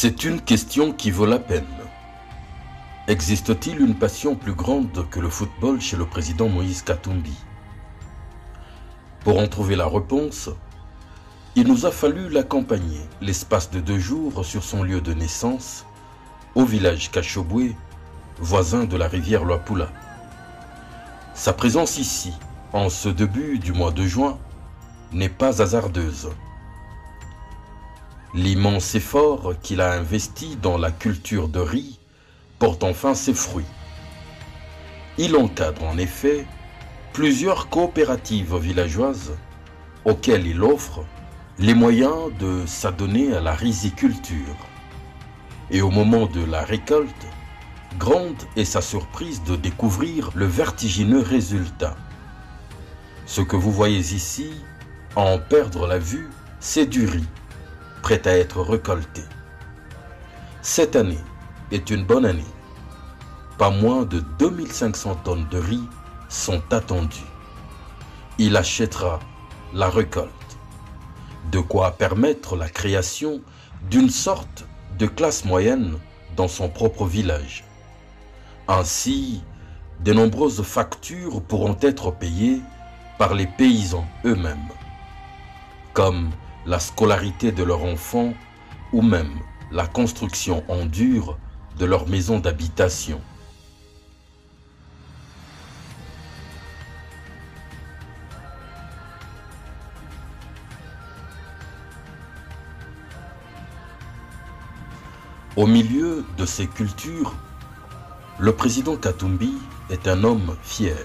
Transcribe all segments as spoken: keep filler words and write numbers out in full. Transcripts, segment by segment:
C'est une question qui vaut la peine. Existe-t-il une passion plus grande que le football chez le président Moïse Katumbi? Pour en trouver la réponse, il nous a fallu l'accompagner l'espace de deux jours sur son lieu de naissance, au village Kashobwe, voisin de la rivière Luapula. Sa présence ici, en ce début du mois de juin, n'est pas hasardeuse. L'immense effort qu'il a investi dans la culture de riz porte enfin ses fruits. Il encadre en effet plusieurs coopératives villageoises auxquelles il offre les moyens de s'adonner à la riziculture. Et au moment de la récolte, grande est sa surprise de découvrir le vertigineux résultat. Ce que vous voyez ici, à en perdre la vue, c'est du riz, prêt à être récolté. Cette année est une bonne année. Pas moins de deux mille cinq cents tonnes de riz sont attendues. Il achètera la récolte. De quoi permettre la création d'une sorte de classe moyenne dans son propre village. Ainsi, de nombreuses factures pourront être payées par les paysans eux-mêmes, comme la scolarité de leurs enfants ou même la construction en dur de leur maison d'habitation. Au milieu de ces cultures, le président Katumbi est un homme fier.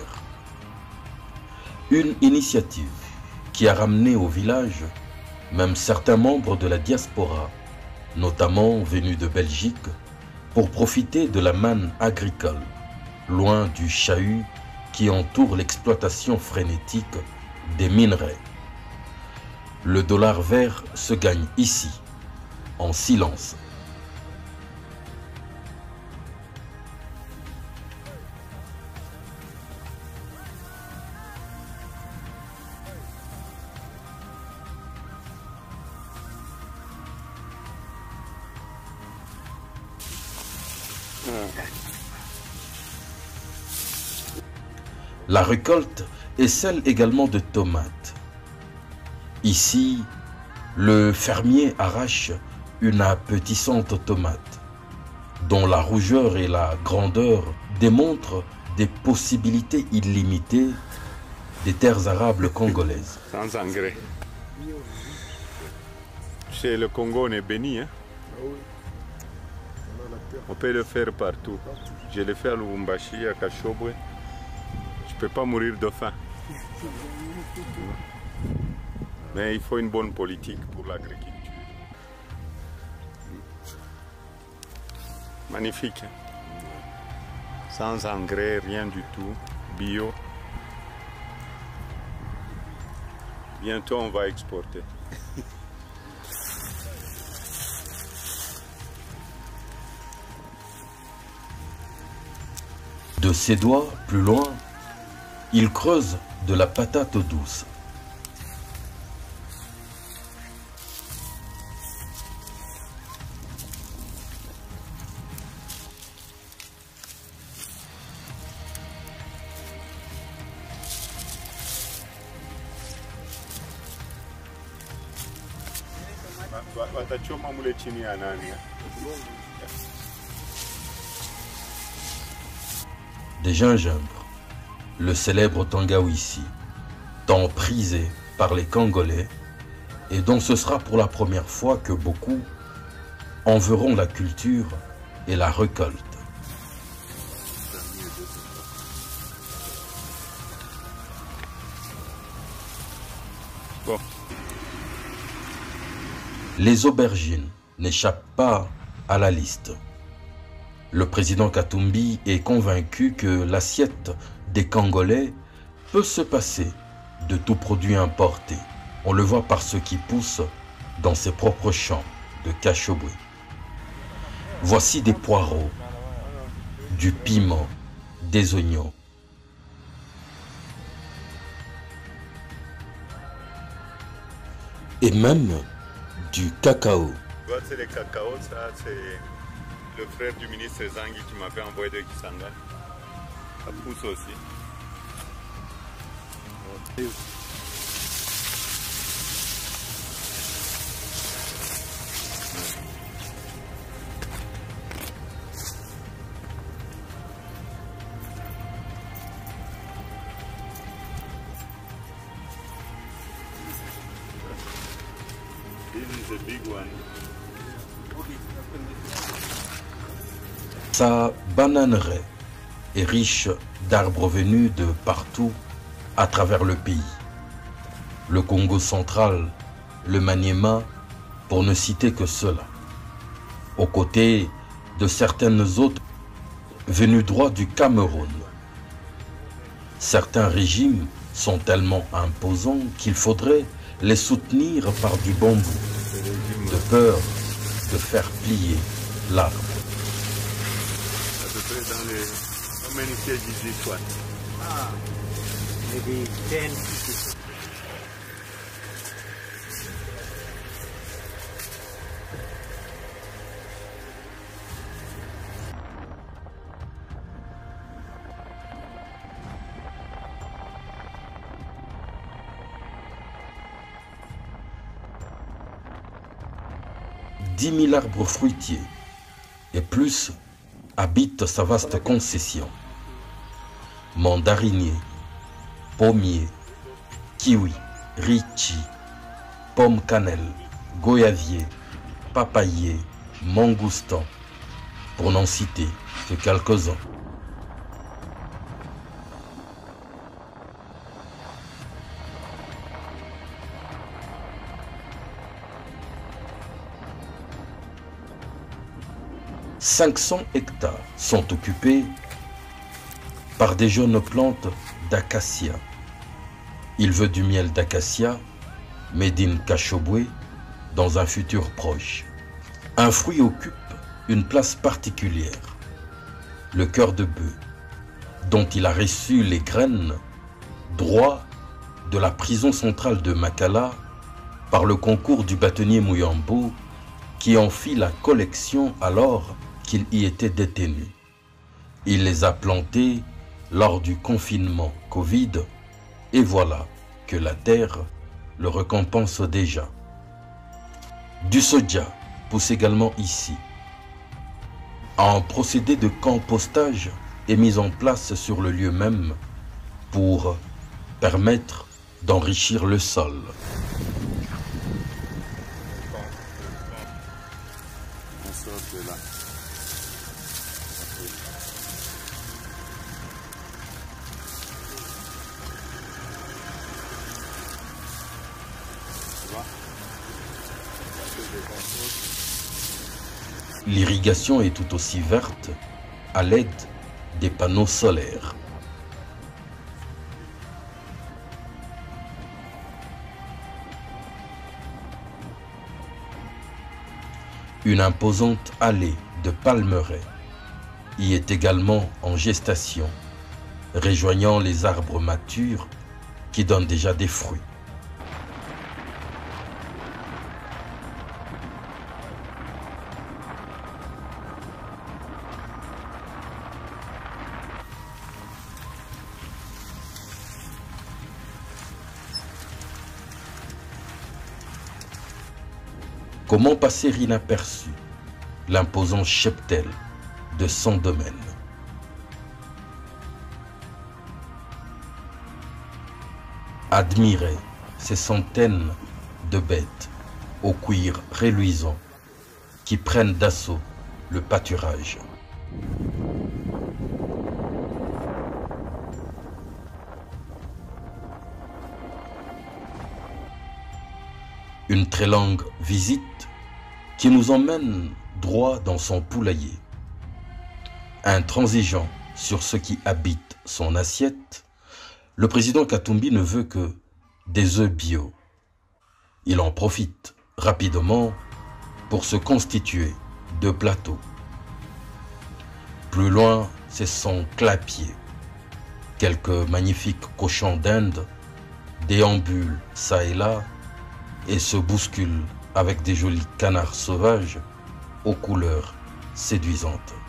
Une initiative qui a ramené au village même certains membres de la diaspora, notamment venus de Belgique, pour profiter de la manne agricole, loin du chahut qui entoure l'exploitation frénétique des minerais. Le dollar vert se gagne ici, en silence. La récolte est celle également de tomates. Ici, le fermier arrache une appétissante tomate, dont la rougeur et la grandeur démontrent des possibilités illimitées des terres arables congolaises. Sans engrais. Chez le Congo, on est béni. Hein? On peut le faire partout. Je l'ai fait à Lubumbashi, à Kashobwe. Je ne peux pas mourir de faim. Mais il faut une bonne politique pour l'agriculture. Magnifique. Sans engrais, rien du tout. Bio. Bientôt, on va exporter. De ses doigts, plus loin, il creuse de la patate douce. Des gingembres, le célèbre tangawizi, tant prisé par les Congolais et dont ce sera pour la première fois que beaucoup en verront la culture et la récolte. Bon. Les aubergines n'échappent pas à la liste. Le président Katumbi est convaincu que l'assiette des Congolais peut se passer de tout produit importé. On le voit par ce qui pousse dans ses propres champs de Kashobwe. Voici des poireaux, du piment, des oignons. Et même du cacao. Tu vois, c'est le cacao, ça, c'est le frère du ministre Zangi qui m'avait envoyé de Kisangani. Ça pousse aussi. This is a big one. Sa bananeraie est riche d'arbres venus de partout à travers le pays. Le Congo central, le Maniema, pour ne citer que cela. Aux côtés de certaines autres venues droit du Cameroun. Certains régimes sont tellement imposants qu'il faudrait les soutenir par du bambou, de peur de faire plier l'arbre. À peu près dans les... How many kgs this one? Ah, maybe ten. dix mille arbres fruitiers et plus habitent sa vaste concession. Mandariniers, pommiers, kiwis, litchis, pommes cannelle, goyaviers, papayers, mangoustans, pour n'en citer que quelques-uns. cinq cents hectares sont occupés par des jeunes plantes d'acacia. Il veut du miel d'acacia, made in Kashobwe, dans un futur proche. Un fruit occupe une place particulière, le cœur de bœuf, dont il a reçu les graines droit de la prison centrale de Makala par le concours du bâtonnier Mouyambo, qui en fit la collection alors qu'il y était détenu. Il les a plantés lors du confinement Covid et voilà que la terre le récompense déjà. Du soja pousse également ici. Un procédé de compostage est mis en place sur le lieu même pour permettre d'enrichir le sol. On sort de là. L'irrigation est tout aussi verte à l'aide des panneaux solaires. Une imposante allée de palmeraies y est également en gestation, rejoignant les arbres matures qui donnent déjà des fruits. Comment passer inaperçu l'imposant cheptel de cent domaines? Admirer ces centaines de bêtes au cuir reluisant qui prennent d'assaut le pâturage. Une très longue visite qui nous emmène droit dans son poulailler. Intransigeant sur ce qui habite son assiette, le président Katumbi ne veut que des œufs bio. Il en profite rapidement pour se constituer de plateaux. Plus loin, c'est son clapier. Quelques magnifiques cochons d'Inde déambulent ça et là et se bousculent avec des jolis canards sauvages aux couleurs séduisantes.